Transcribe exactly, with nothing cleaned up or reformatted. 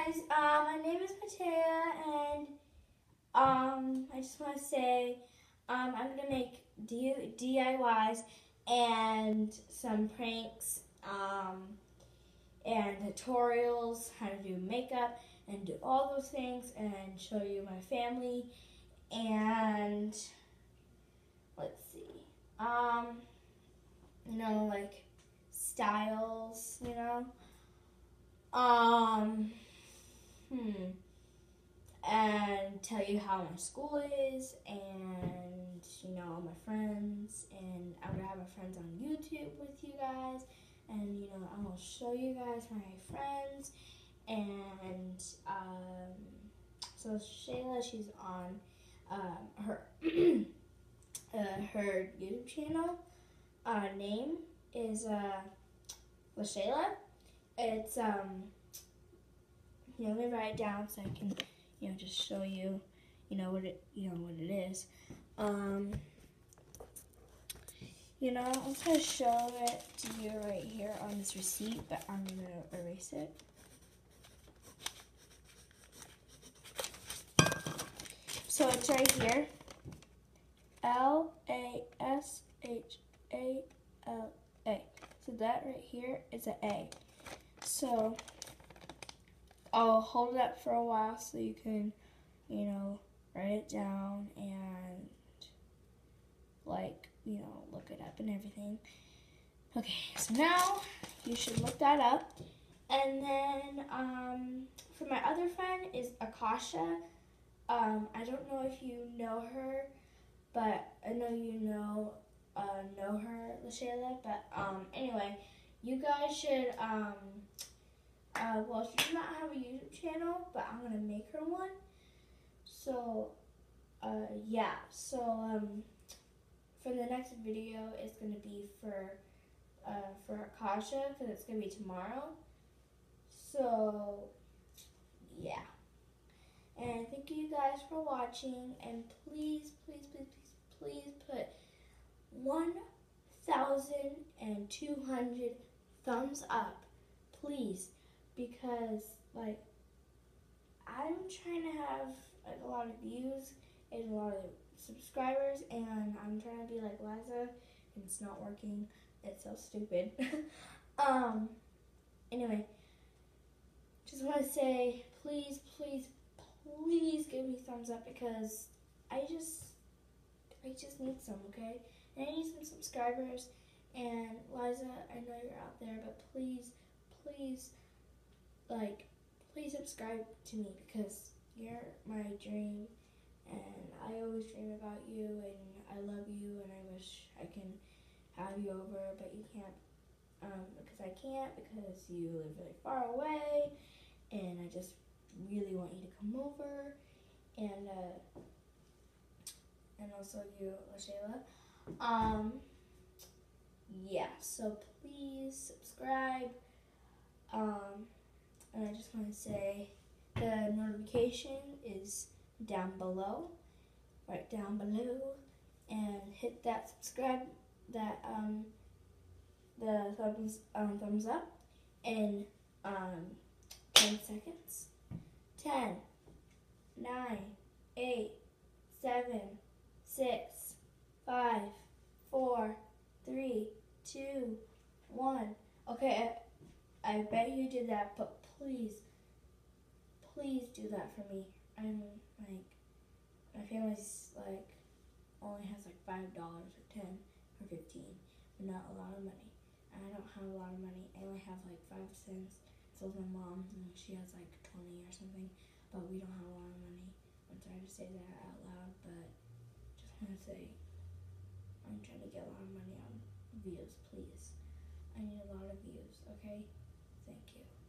guys, uh, my name is Matea, and um, I just want to say um, I'm going to make D- DIYs and some pranks um, and tutorials, how to do makeup and do all those things, and show you my family, and let's see, um, you know, like styles, you know, um, hmm, and tell you how my school is, and you know, all my friends, and I'm gonna have my friends on YouTube with you guys, and you know, I'm gonna show you guys my friends, and um, so Shayla, she's on um, her uh, her YouTube channel. Uh, name is uh, LaShayla. It's um, you know, let me write it down so I can, you know, just show you, you know, what it, you know, what it is. Um, you know, I'm just gonna show it to you right here on this receipt, but I'm gonna erase it. So it's right here. L A S H A L A. So that right here is an A. So I'll hold it up for a while so you can, you know, write it down and like, you know, look it up and everything. Okay, so now you should look that up. And then um, for my other friend is Akasha. Um, I don't know if you know her, but I know you know uh, know her, LaShayla. But um, anyway, you guys should. Um, uh, well, she does not have a YouTube channel, but I'm gonna make her one. So, uh, yeah. So um, for the next video, it's gonna be for uh, for Akasha because it's gonna be tomorrow. So, yeah. And thank you guys for watching, and please, please, please, please, please put one thousand two hundred thumbs up, please, because, like, I'm trying to have like, a lot of views and a lot of subscribers, and I'm trying to be like Liza, and it's not working. It's so stupid. um, anyway, just want to say, please, please, please give me thumbs up because I just, I just need some, okay? And I need some subscribers. And Liza, I know you're out there, but please, please, like, please subscribe to me because you're my dream. And I always dream about you, and I love you, and I wish I can have you over, but you can't, um, because I can't because you live really far away. And I just really want you to come over, and uh, and also you, LaShayla. Um, yeah. So please subscribe. Um, and I just want to say the notification is down below, right down below, and hit that subscribe, that um, the thumbs um, thumbs up, and um. ten seconds. ten, nine, eight, seven, six, five, four, three, two, one. Okay, I, I bet you did that, but please, please do that for me. I'm like, my family's like, only has like five dollars or ten or fifteen, but not a lot of money. And I don't have a lot of money. I only have like five cents. So my mom, she has like twenty or something, but we don't have a lot of money. I'm sorry to say that out loud, but just want to say I'm trying to get a lot of money on views, please. I need a lot of views, okay? Thank you.